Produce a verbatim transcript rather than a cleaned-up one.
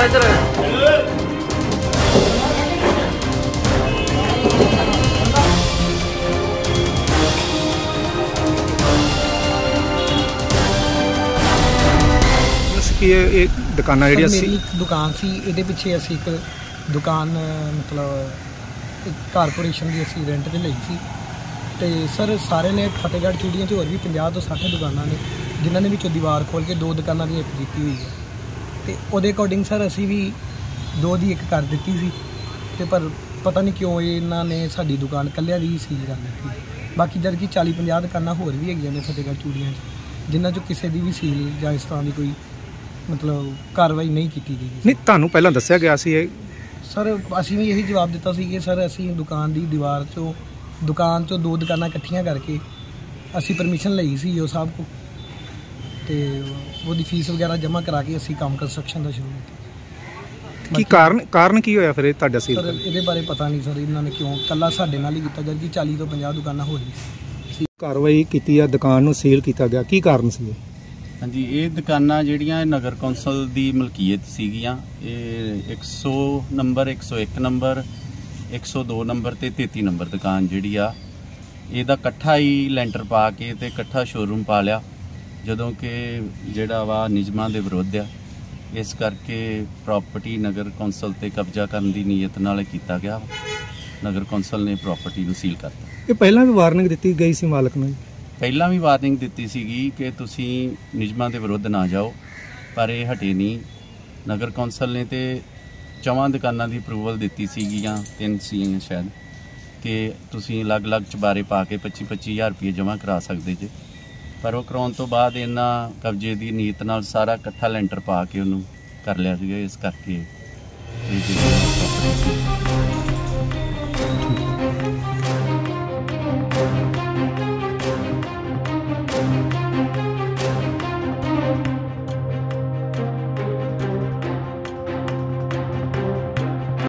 इधर ਕਿ ਇਹ ਦੁਕਾਨਾਂ ਜਿਹੜੀਆਂ ਸੀ ਮੇਰੀ ਇੱਕ ਦੁਕਾਨ ਸੀ, ਇਹਦੇ ਪਿੱਛੇ ਅਸੀਂ ਇੱਕ ਦੁਕਾਨ ਮਤਲਬ ਇੱਕ ਕਾਰਪੋਰੇਸ਼ਨ ਦੀ ਅਸੀਂ ਰੈਂਟ 'ਤੇ ਲਈ ਸੀ। ਅਤੇ ਸਰ ਸਾਰੇ ਨੇ ਫਤਿਹਗੜ੍ਹ ਚੂੜੀਆਂ 'ਚ ਹੋਰ ਵੀ ਪੰਜਾਹ ਤੋਂ ਸੱਠ ਦੁਕਾਨਾਂ ਨੇ, ਜਿਨ੍ਹਾਂ ਦੇ ਵਿੱਚੋਂ ਦੀਵਾਰ ਖੋਲ੍ਹ ਕੇ ਦੋ ਦੁਕਾਨਾਂ ਦੀ ਇੱਕ ਕੀਤੀ ਹੋਈ ਹੈ। ਅਤੇ ਉਹਦੇ ਅਕੋਰਡਿੰਗ ਸਰ ਅਸੀਂ ਵੀ ਦੋ ਦੀ ਇੱਕ ਕਰ ਦਿੱਤੀ ਸੀ, ਅਤੇ ਪਰ ਪਤਾ ਨਹੀਂ ਕਿਉਂ ਇਹਨਾਂ ਨੇ ਸਾਡੀ ਦੁਕਾਨ ਇਕੱਲਿਆਂ ਦੀ ਹੀ ਸੀਲ ਕਰ ਦਿੱਤੀ। ਬਾਕੀ ਜਦ ਕਿ ਚਾਲੀ ਪੰਜਾਹ ਦੁਕਾਨਾਂ ਹੋਰ ਵੀ ਹੈਗੀਆਂ ਨੇ ਫਤਿਹਗੜ੍ਹ ਚੂੜੀਆਂ 'ਚ, ਜਿਨ੍ਹਾਂ 'ਚੋਂ ਕਿਸੇ ਦੀ ਵੀ ਸੀਲ ਜਾਂ ਇਸ ਤਰ੍ਹਾਂ ਦੀ ਕੋਈ ਮਤਲਬ ਕਾਰਵਾਈ ਨਹੀਂ ਕੀਤੀ ਗਈ। ਨਹੀਂ, ਤੁਹਾਨੂੰ ਪਹਿਲਾਂ ਦੱਸਿਆ ਗਿਆ ਸੀ ਇਹ? ਸਰ ਅਸੀਂ ਵੀ ਇਹੀ ਜਵਾਬ ਦਿੱਤਾ ਸੀ ਕਿ ਸਰ ਅਸੀਂ ਦੁਕਾਨ ਦੀ ਦੀਵਾਰ 'ਚੋਂ ਦੁਕਾਨ 'ਚੋਂ ਦੋ ਦੁਕਾਨਾਂ ਇਕੱਠੀਆਂ ਕਰਕੇ ਅਸੀਂ ਪਰਮਿਸ਼ਨ ਲਈ ਸੀ ਉਹ ਸਾਹਿਬ ਕੋਲ, ਅਤੇ ਉਹਦੀ ਫੀਸ ਵਗੈਰਾ ਜਮ੍ਹਾਂ ਕਰਾ ਕੇ ਅਸੀਂ ਕੰਮ ਕੰਸਟਰਕਸ਼ਨ ਦਾ ਸ਼ੁਰੂ ਕੀਤਾ। ਕੀ ਕਾਰਨ ਕਾਰਨ ਕੀ ਹੋਇਆ ਫਿਰ ਇਹ ਤੁਹਾਡਾ ਸੀਲ? ਸਰ ਇਹਦੇ ਬਾਰੇ ਪਤਾ ਨਹੀਂ ਸਰ, ਇਹਨਾਂ ਨੇ ਕਿਉਂ ਇਕੱਲਾ ਸਾਡੇ ਨਾਲ ਹੀ ਕੀਤਾ ਜਦ ਕਿ ਚਾਲੀ ਤੋਂ ਪੰਜਾਹ ਦੁਕਾਨਾਂ ਹੋ ਰਹੀ ਕਾਰਵਾਈ ਕੀਤੀ ਆ, ਦੁਕਾਨ ਨੂੰ ਸੀਲ ਕੀਤਾ ਗਿਆ, ਕੀ ਕਾਰਨ ਸੀ? ਹਾਂਜੀ, ਇਹ ਦੁਕਾਨਾਂ ਜਿਹੜੀਆਂ ਨਗਰ ਕੌਂਸਲ ਦੀ ਮਲਕੀਅਤ ਸੀਗੀਆਂ, ਇਹ ਇੱਕ ਸੌ ਨੰਬਰ, ਇੱਕ ਸੌ ਇੱਕ ਨੰਬਰ, ਇੱਕ ਸੌ ਦੋ ਨੰਬਰ ਅਤੇ ਤੇਤੀ ਨੰਬਰ ਦੁਕਾਨ ਜਿਹੜੀ ਆ, ਇਹਦਾ ਇਕੱਠਾ ਹੀ ਲੈਂਟਰ ਪਾ ਕੇ ਅਤੇ ਇਕੱਠਾ ਸ਼ੋਰੂਮ ਪਾ ਲਿਆ, ਜਦੋਂ ਕਿ ਜਿਹੜਾ ਵਾ ਨਿਯਮਾਂ ਦੇ ਵਿਰੁੱਧ ਆ। ਇਸ ਕਰਕੇ ਪ੍ਰਾਪਰਟੀ ਨਗਰ ਕੌਂਸਲ 'ਤੇ ਕਬਜ਼ਾ ਕਰਨ ਦੀ ਨੀਅਤ ਨਾਲ ਕੀਤਾ ਗਿਆ। ਨਗਰ ਕੌਂਸਲ ਨੇ ਪ੍ਰਾਪਰਟੀ ਨੂੰ ਸੀਲ ਕਰਤਾ। ਇਹ ਪਹਿਲਾਂ ਵੀ ਵਾਰਨਿੰਗ ਦਿੱਤੀ ਗਈ ਸੀ ਮਾਲਕ ਨੂੰ? ਪਹਿਲਾਂ ਵੀ ਵਾਰਨਿੰਗ ਦਿੱਤੀ ਸੀਗੀ ਕਿ ਤੁਸੀਂ ਨਿਯਮਾਂ ਦੇ ਵਿਰੁੱਧ ਨਾ ਜਾਓ, ਪਰ ਇਹ ਹਟੇ ਨਹੀਂ। ਨਗਰ ਕੌਂਸਲ ਨੇ ਤੇ ਚੌਵਾਂ ਦੁਕਾਨਾਂ ਦੀ ਅਪਰੂਵਲ ਦਿੱਤੀ ਸੀਗੀ, ਜਾਂ ਤਿੰਨ ਸੀ ਸ਼ਾਇਦ, ਕਿ ਤੁਸੀਂ ਅਲੱਗ-ਅਲੱਗ ਚੁਬਾਰੇ ਪਾ ਕੇ ਪੱਚੀ ਪੱਚੀ ਹਜ਼ਾਰ ਰੁਪਏ ਜਮ੍ਹਾਂ ਕਰਾ ਸਕਦੇ ਜੇ। ਪਰ ਉਹ ਕਰਾਉਣ ਤੋਂ ਬਾਅਦ ਇਹਨਾਂ ਕਬਜ਼ੇ ਦੀ ਨੀਅਤ ਨਾਲ ਸਾਰਾ ਇਕੱਠਾ ਲੈਂਟਰ ਪਾ ਕੇ ਉਹਨੂੰ ਕਰ ਲਿਆ ਸੀਗਾ। ਇਸ ਕਰਕੇ ਇਹ